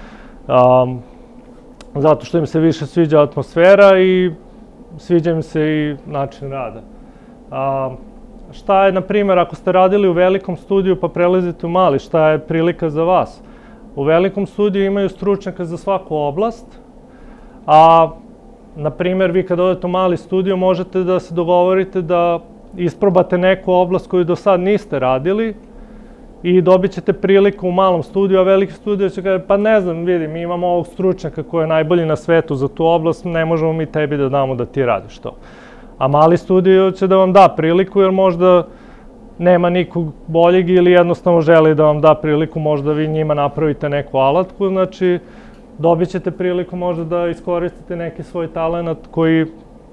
Zato što im se više sviđa atmosfera i sviđa im se i način rada. Šta je, na primjer, ako ste radili u velikom studiju pa prelazite u mali, šta je prilika za vas? U velikom studiju imaju stručnjaka za svaku oblast, a na primjer, vi kad odete u mali studio možete da se dogovorite da isprobate neku oblast koju do sad niste radili i dobit ćete priliku u malom studiju, a veliki studio će kaže, pa ne znam, vidi, mi imamo ovog stručnjaka koji je najbolji na svetu za tu oblast, ne možemo mi tebi da damo da ti radiš to. A mali studio će da vam da priliku jer možda nema nikog boljeg ili jednostavno želi da vam da priliku, možda vi njima napravite neku alatku, znači dobit ćete priliku možda da iskoristite neki svoj talent koji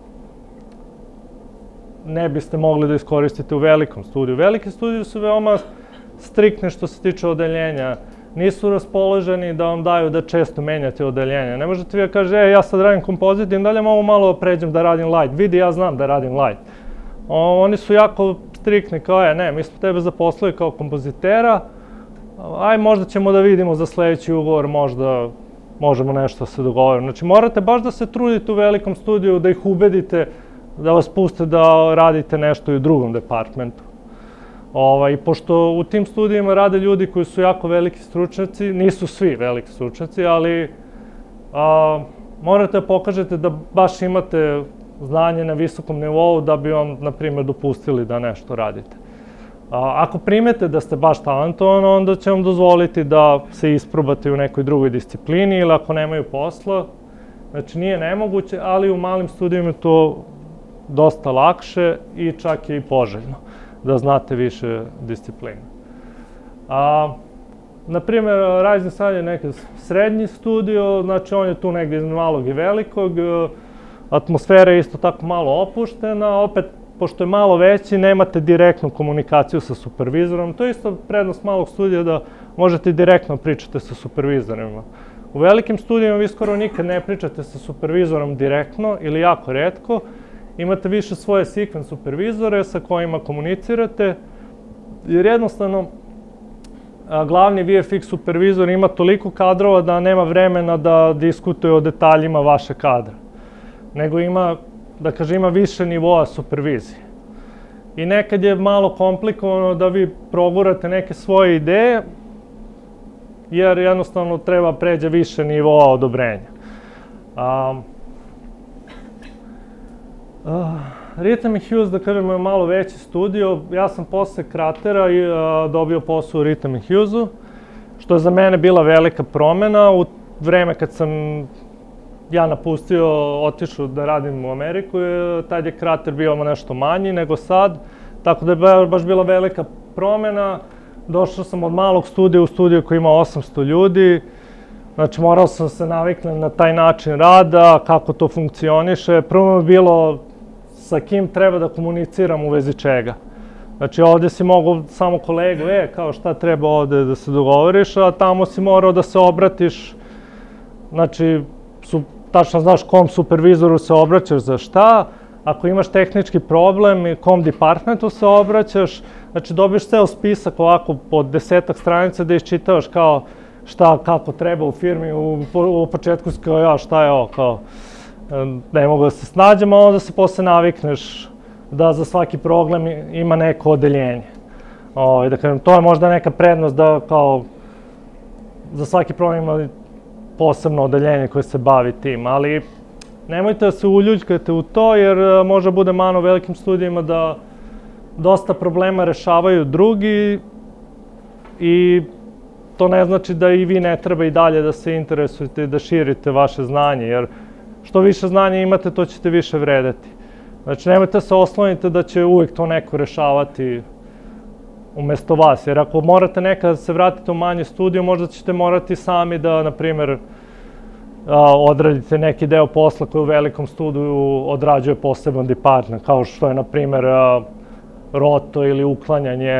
ne biste mogli da iskoristite u velikom studiju. Velike studije su veoma striktne što se tiče odeljenja. Nisu raspoloženi da vam daju da često menjate odeljenje. Ne možete vi da kaže, e, ja sad radim kompozit i dalje mogu malo pređem da radim light. Vidi, ja znam da radim light. Oni su jako striktni, kao je, ne, mi smo tebe zaposlili kao kompozitera, aj možda ćemo da vidimo za sledeći ugovor, možda možemo nešto se dogovoriti. Znači, morate baš da se trudite u velikom studiju, da ih ubedite da vas puste da radite nešto i u drugom departmentu. I pošto u tim studijima rade ljudi koji su jako veliki stručnjaci, nisu svi veliki stručnjaci, ali morate da pokažete da baš imate znanje na visokom nivou da bi vam, na primjer, dopustili da nešto radite. Ako primete da ste baš talentovan, onda će vam dozvoliti da se isprobate u nekoj drugoj disciplini ili ako nemaju posla. Znači, nije nemoguće, ali u malim studijima je to dosta lakše i čak je i poželjno da znate više disciplina. Naprimjer, Rising Sun je neki srednji studio, znači on je tu negdje iz malog i velikog, atmosfera je isto tako malo opuštena, opet pošto je malo veći, nemate direktnu komunikaciju sa supervizorom. To je isto prednost malog studija da možete direktno pričati sa supervizorima. U velikim studijima vi skoro nikad ne pričate sa supervizorom direktno ili jako retko. Imate više svoje sekvens supervizore sa kojima komunicirate, jer jednostavno glavni V F X supervizor ima toliko kadrova da nema vremena da diskutuje o detaljima vaše kadra. Nego ima, da kaže, ima više nivoa supervizije. I nekad je malo komplikovano da vi progurate neke svoje ideje, jer jednostavno treba pređe više nivoa odobrenja. Rhythm and Hues, da kažemo, je malo veći studio. Ja sam posle Kratera dobio posao u Rhythm and Huesu, što je za mene bila velika promena. U vreme kad sam ja napustio, otišao da radim u Ameriku, tad je Krater bio nešto manji nego sad, tako da je baš bila velika promena. Došao sam od malog studija u studiju koji ima osamsto ljudi, znači morao sam se naviknuti na taj način rada, kako to funkcioniše. Prvo je bilo sa kim treba da komuniciram u vezi čega. Znači ovdje si mogao samo kolegu, e, kao šta treba ovdje da se dogovoriš, a tamo si morao da se obratiš, znači tačno znaš kom supervizoru se obraćaš za šta, ako imaš tehnički problem, kom departmentu se obraćaš, znači dobiješ ceo spisak ovako po desetak stranica da iščitavaš kao šta, kako treba u firmi, u početku si kao ja, šta je ovo, kao ne mogu da se snađem, a onda se posle navikneš da za svaki problem ima neko odeljenje. Da kažem, to je možda neka prednost da kao za svaki problem ima posebno odeljenje koje se bavi tim, ali nemojte da se uljuljkate u to, jer može bude mana u velikim studijima da dosta problema rešavaju drugi i to ne znači da i vi ne treba i dalje da se interesujete i da širite vaše znanje, jer što više znanja imate, to ćete više vredeti. Znači, nemojte se osloniti da će uvijek to neko rešavati. umesto vas. Jer ako morate nekada da se vratite u manji studio, možda ćete morati sami da, na primjer, odradite neki deo posla koji u velikom studiju odrađuje poseban department, kao što je, na primjer, roto ili uklanjanje,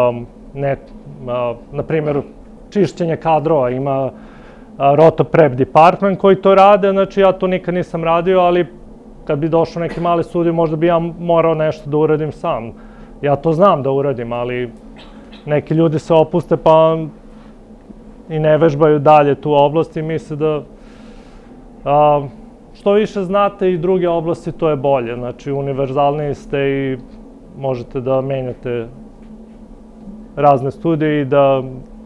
na primjer, čišćenje kadrova. Ima roto prep department koji to rade, znači ja to nikad nisam radio, ali kad bi došao neki mali studio, možda bi ja morao nešto da uradim sam. Ja to znam da uradim, ali neki ljudi se opuste pa i ne vežbaju dalje tu oblast i misle da što više znate i druge oblasti, to je bolje. Znači, univerzalniji ste i možete da menjate razne studije i da...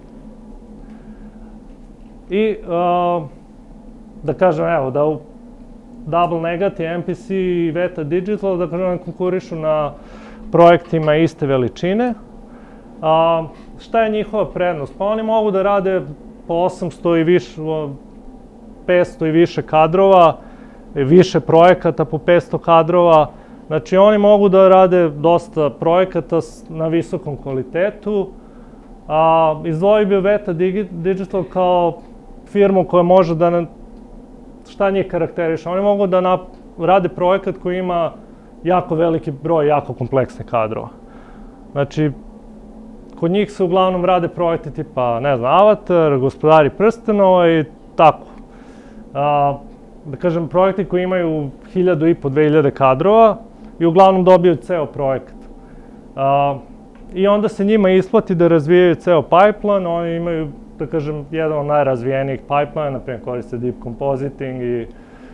I da kažem, evo, da u Double Negative, M P C i Veta Digital, da kažem, konkurišu na projektima iste veličine. Šta je njihova prednost? Pa oni mogu da rade po osamsto i više, petsto i više kadrova, više projekata po petsto kadrova. Znači, oni mogu da rade dosta projekata na visokom kvalitetu. Izdvojio bi Veta Digital kao firmu koja može da... Šta njih karakteriše? Oni mogu da rade projekat koji ima jako veliki broj jako kompleksnih kadrova. Znači, kod njih se uglavnom rade projekti tipa, ne znam, Avatar, Gospodari prstenova i tako. Da kažem, projekti koji imaju hiljadu i po, dve hiljade kadrova i uglavnom dobiju ceo projekat. I onda se njima isplati da razvijaju ceo pipeline, oni imaju, da kažem, jedan od najrazvijenijih pipeline, naprimjer koriste Deep Compositing i...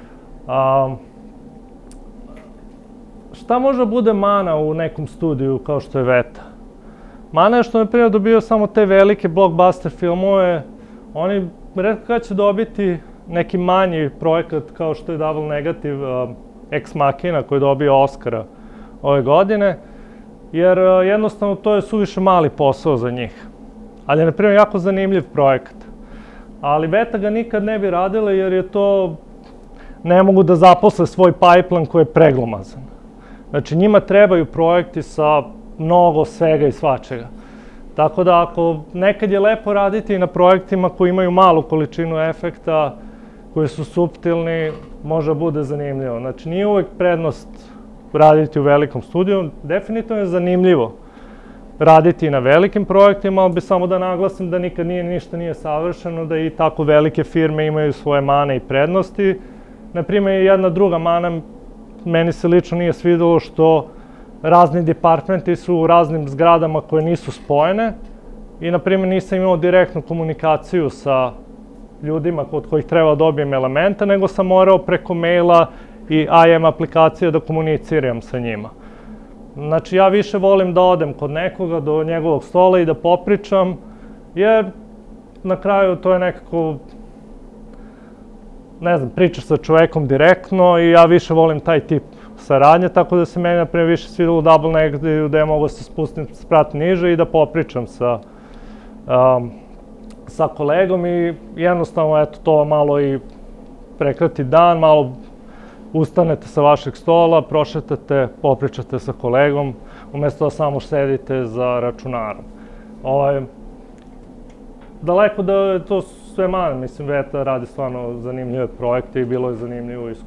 Šta može bude mana u nekom studiju kao što je Veta? Mana je što, naprimjer, dobio samo te velike blockbuster filmove, oni retko kada će dobiti neki manji projekat kao što je Double Negative, Ex Machina koji je dobio Oscara ove godine, jer jednostavno to je suviše mali posao za njih. Ali je, na primjer, jako zanimljiv projekat. Ali Veta ga nikad ne bi radila jer je to... Ne mogu da zaposle svoj pipeline koji je preglomazan. Znači, njima trebaju projekti sa mnogo svega i svačega. Tako da, ako nekad je lepo raditi na projektima koji imaju malu količinu efekta, koji su suptilni, može bude zanimljivo. Znači, nije uvek prednost raditi u velikom studiju. Definitivno je zanimljivo raditi na velikim projektima, ali bi samo da naglasim da nikad ništa nije savršeno, da i tako velike firme imaju svoje mane i prednosti. Naprimjer, jedna druga mana, meni se lično nije svidelo što razni departmenti su u raznim zgradama koje nisu spojene i, naprimjer, nisam imao direktnu komunikaciju sa ljudima od kojih treba dobijem elemente, nego sam morao preko maila i I M aplikacije da komuniciram sa njima. Znači, ja više volim da odem kod nekoga, do njegovog stola i da popričam, jer na kraju to je nekako, ne znam, pričaš sa čovekom direktno i ja više volim taj tip saradnje, tako da se meni, naprimjer, više svidelo u Double Negative da ja mogu da se spustim sprat niže i da popričam sa sa kolegom i jednostavno, eto, to malo i prekrati dan, malo ustanete sa vašeg stola, prošetate, popričate sa kolegom, umesto da samo sedite za računarom. Daleko da je to sve manje, mislim, Veta radi stvarno zanimljive projekte i bilo je zanimljivo iskustvo.